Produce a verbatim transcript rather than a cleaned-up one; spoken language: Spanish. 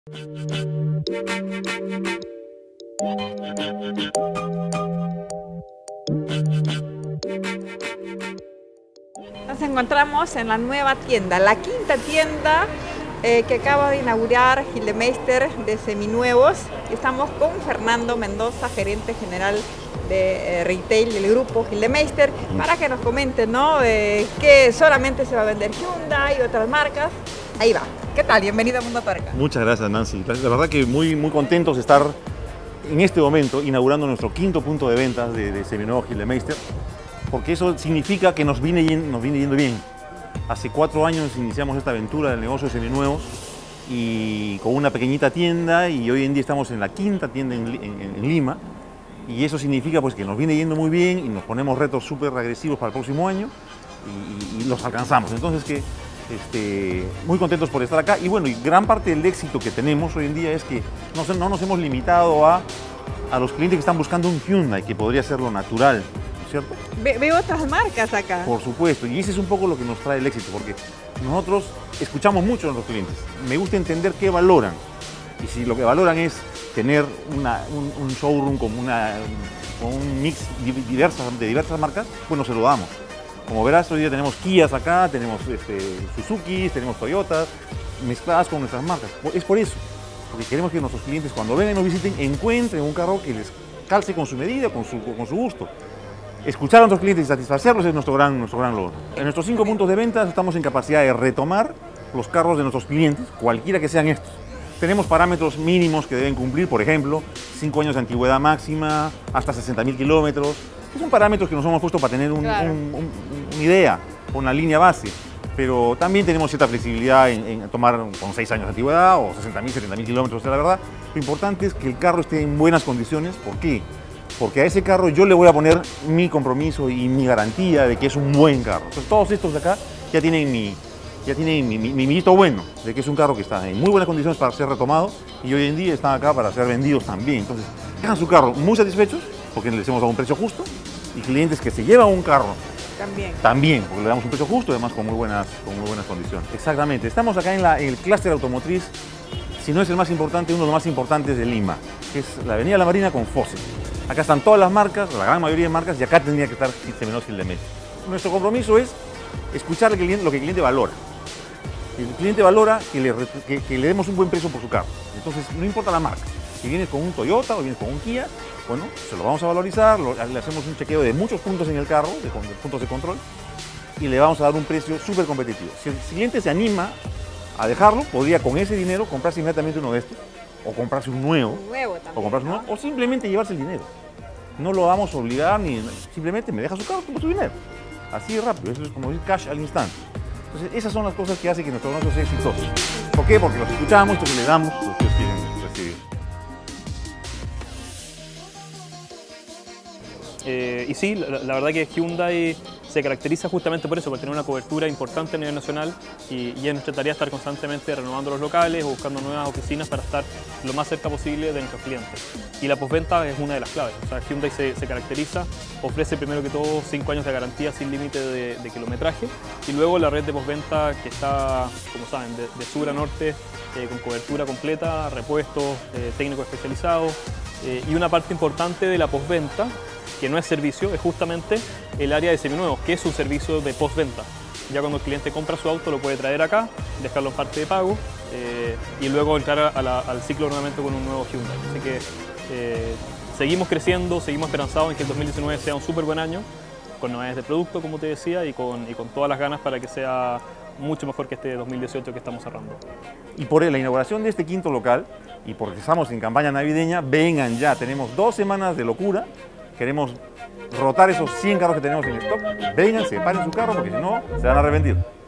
Nos encontramos en la nueva tienda, la quinta tienda eh, que acaba de inaugurar Gildemeister de Seminuevos. Estamos con Fernando Mendoza, gerente general de eh, retail del grupo Gildemeister, para que nos comente, ¿no?, eh, que solamente se va a vender Hyundai y otras marcas. Ahí va. ¿Qué tal? Bienvenido a Mundo Torca. Muchas gracias, Nancy. La verdad que muy, muy contentos de estar en este momento inaugurando nuestro quinto punto de ventas de, de Seminuevos Gildemeister, porque eso significa que nos viene, nos viene yendo bien. Hace cuatro años iniciamos esta aventura del negocio de seminuevos y con una pequeñita tienda, y hoy en día estamos en la quinta tienda en, en, en Lima, y eso significa pues que nos viene yendo muy bien y nos ponemos retos súper agresivos para el próximo año y, y, y los alcanzamos. Entonces que este, muy contentos por estar acá, y bueno, y gran parte del éxito que tenemos hoy en día es que no, no nos hemos limitado a, a los clientes que están buscando un Hyundai, que podría ser lo natural, ¿cierto? Ve, veo otras marcas acá. Por supuesto, y ese es un poco lo que nos trae el éxito, porque nosotros escuchamos mucho a nuestros clientes. Me gusta entender qué valoran, y si lo que valoran es tener una, un, un showroom con, una, con un mix diversas, de diversas marcas, pues nos se lo damos. Como verás, hoy día tenemos Kias acá, tenemos este, Suzuki, tenemos Toyotas, mezcladas con nuestras marcas. Es por eso, porque queremos que nuestros clientes, cuando vengan y nos visiten, encuentren un carro que les calce con su medida, con su, con su gusto. Escuchar a nuestros clientes y satisfacerlos es nuestro gran, nuestro gran logro. En nuestros cinco puntos de venta estamos en capacidad de retomar los carros de nuestros clientes, cualquiera que sean estos. Tenemos parámetros mínimos que deben cumplir, por ejemplo, cinco años de antigüedad máxima, hasta sesenta mil kilómetros. Son parámetros que nos hemos puesto para tener un, claro. un, un, una idea, una línea base. Pero también tenemos cierta flexibilidad en, en tomar con seis años de antigüedad o sesenta mil, setenta mil kilómetros. O sea, la verdad, lo importante es que el carro esté en buenas condiciones. ¿Por qué? Porque a ese carro yo le voy a poner mi compromiso y mi garantía de que es un buen carro. Entonces, todos estos de acá ya tienen mi, ya tienen mi, mi, mi visto bueno de que es un carro que está en muy buenas condiciones para ser retomado, y hoy en día están acá para ser vendidos también. Entonces, dejan su carro muy satisfechos porque les hemos dado un precio justo, y clientes que se llevan un carro también, también porque le damos un precio justo, además con muy buenas, con muy buenas condiciones. Exactamente. Estamos acá en, la, en el clúster automotriz, si no es el más importante, uno de los más importantes de Lima, que es la Avenida La Marina con Fose. Acá están todas las marcas, la gran mayoría de marcas, y acá tendría que estar Seminuevos Gildemeister. Nuestro compromiso es escuchar lo que el cliente, lo que el cliente valora. El cliente valora que le, que, que le demos un buen precio por su carro. Entonces, no importa la marca. Si vienes con un Toyota o vienes con un Kia, bueno, se lo vamos a valorizar, lo, le hacemos un chequeo de muchos puntos en el carro, de, de puntos de control, y le vamos a dar un precio súper competitivo. Si el cliente se anima a dejarlo, podría con ese dinero comprarse inmediatamente uno de estos, o comprarse un nuevo, un nuevo también, o comprarse ¿no? un nuevo, o simplemente llevarse el dinero. No lo vamos a obligar, ni simplemente me deja su carro, toma su dinero. Así de rápido, eso es como decir cash al instante. Entonces, esas son las cosas que hacen que nuestro negocio sea exitoso. ¿Por qué? Porque los escuchamos, entonces le damos lo que ellos quieren recibir. Eh, y sí, la, la verdad que Hyundai se caracteriza justamente por eso, por tener una cobertura importante a nivel nacional, y, y es nuestra tarea estar constantemente renovando los locales o buscando nuevas oficinas para estar lo más cerca posible de nuestros clientes. Y la postventa es una de las claves. O sea, Hyundai se, se caracteriza, ofrece primero que todo cinco años de garantía sin límite de, de kilometraje, y luego la red de postventa que está, como saben, de, de sur a norte, eh, con cobertura completa, repuestos, eh, técnicos especializados, eh, y una parte importante de la postventa, que no es servicio, es justamente el área de seminuevos, que es un servicio de postventa. Ya cuando el cliente compra su auto lo puede traer acá, dejarlo en parte de pago, eh, y luego entrar a la, al ciclo nuevamente con un nuevo Hyundai. Así que eh, seguimos creciendo, seguimos esperanzados en que el dos mil diecinueve sea un súper buen año, con novedades de producto, como te decía, y con, y con todas las ganas para que sea mucho mejor que este dos mil dieciocho que estamos cerrando. Y por la inauguración de este quinto local, y porque estamos en campaña navideña, vengan ya, tenemos dos semanas de locura. Queremos rotar esos cien carros que tenemos en stock. Vengan, separen su carro, porque si no, se van a arrepentir.